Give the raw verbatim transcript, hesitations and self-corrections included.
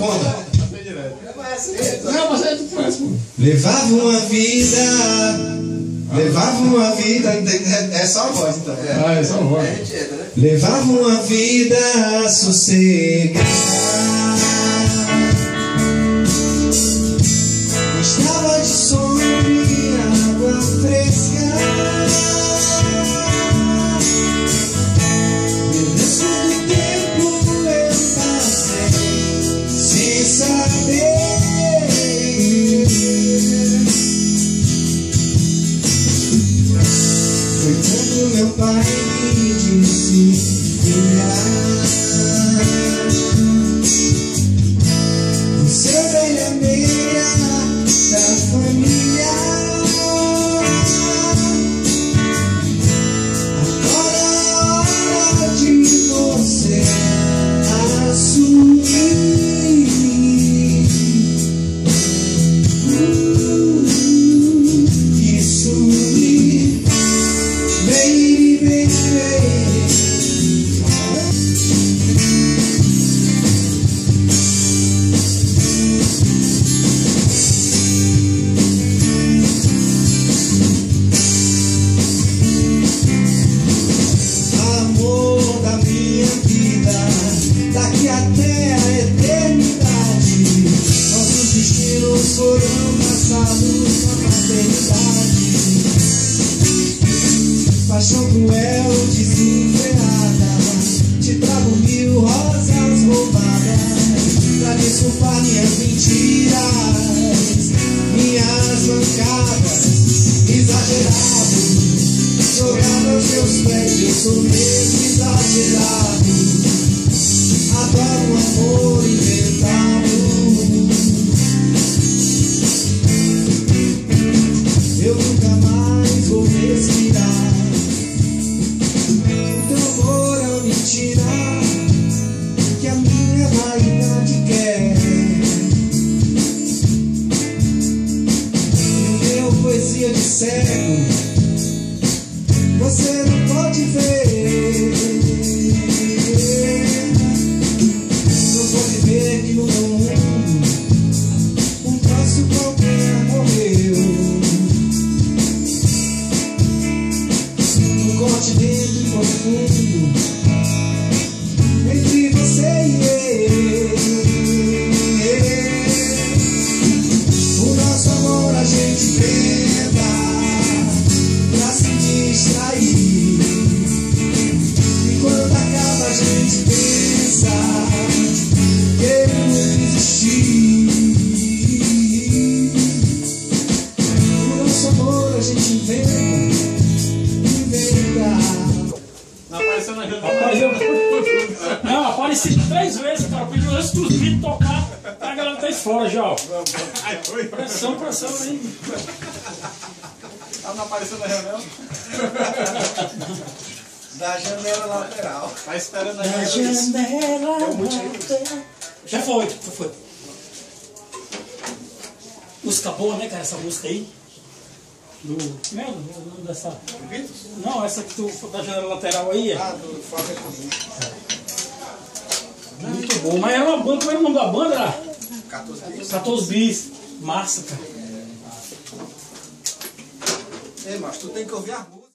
conta. Não, mas é tu faz, pô. Levava uma vida. Levava uma vida. É só a voz, então. Ah, é só a voz. Levava uma vida sossegada. Gostava de sono e água fresca. E o resto do tempo eu passei sem saber. Foi quando meu pai me disse: filha, você é a velha meia da família. Agora é hora de você assumir. Uh, isso me baby, baby. Amor da minha vida, daqui até a eternidade, nossos destinos foram traçados na maternidade. Paixão cruel, desenfreada, te trago mil rosas roubadas pra desculpar minhas mentiras, minhas mancadas, exagerado. Jogado aos teus pés, eu sou mesmo exagerado. Adoro um amor inventado. Eu nunca mais vou respirar. O teu amor é uma mentira que a minha vaidade quer. E o meu poesia de cego você não pode ver. Não pode ver que no meu mundo um traço qualquer morreu. Um continente profundo entre você e eu. O nosso amor a gente tenta pra se distrair, e quando acaba a gente pensa que ele não existiu. O nosso amor a gente inventa, inventa. Não apareceu na janela. Rapaz, eu... Não, apareci três vezes, cara. Pediu um exclusivo tocar. A galera tá fora já, ó. Pressão, pressão aí. Ela não apareceu na janela? Da janela lateral. Tá esperando a Da janela lateral. Já foi, já foi. Música boa, né, cara? Essa música aí. Do. Como é o nome dessa? Não, essa que tu da janela lateral aí é. Ah, do Fábio Cozinho. Muito bom. Mas era uma banda, como era o nome da banda? Era quatorze bis. quatorze bis. Massa, cara. Ei, mas tu tem que ouvir a